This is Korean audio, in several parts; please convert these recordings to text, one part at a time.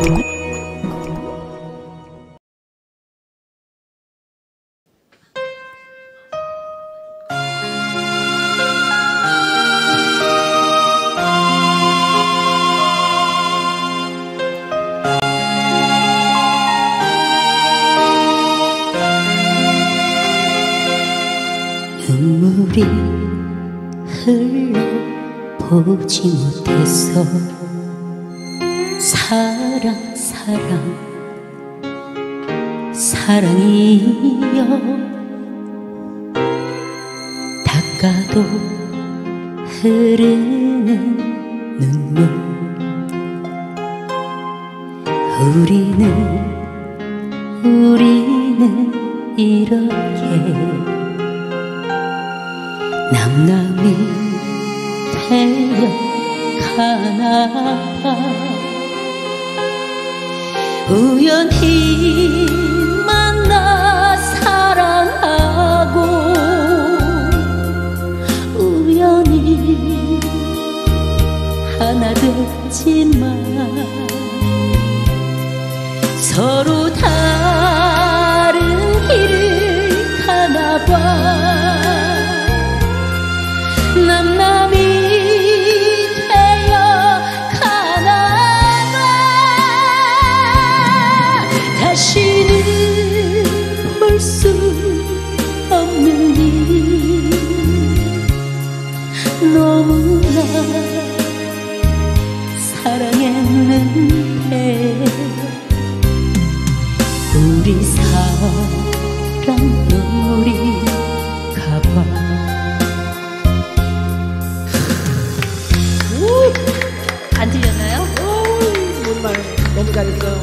눈물이 흘러 보지 못했어. 사랑이여 닦아도 흐르는 눈물. 우리는 이렇게 남남이 되어 가나봐. 우연히 만나 사랑하고 우연히 하나 됐지만 서로 다른 길을 가나봐. 남남이 되어 가나봐. 다시는 볼 수 없는 일 너무나 사랑했는데 우리 사랑 눈물이 가봐. 안 들렸나요? 정말 너무 잘했어요.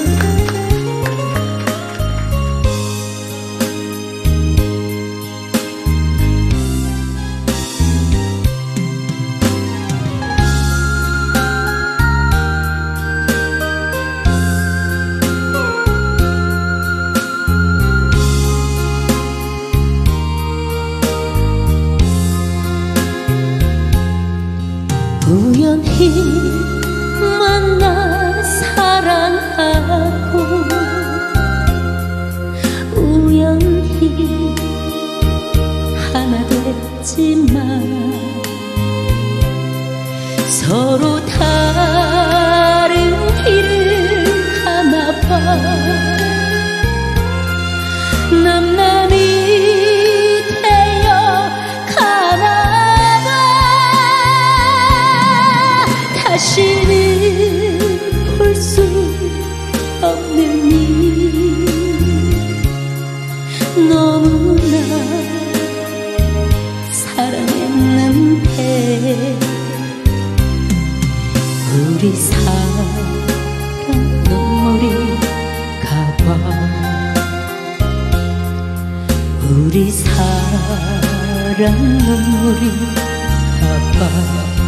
우연히 만나 사랑하고 우연히 하나 됐지만 서로 다른 길을 가나봐. 남남이 되어 가나봐. 다시는 볼 수 없는 일 너무나 사랑했는데 우리 사랑 눈물이 가봐. 우리 사랑 눈물이 가봐.